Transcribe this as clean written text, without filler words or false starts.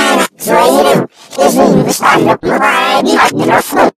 So what you do is you stand up your body, and you're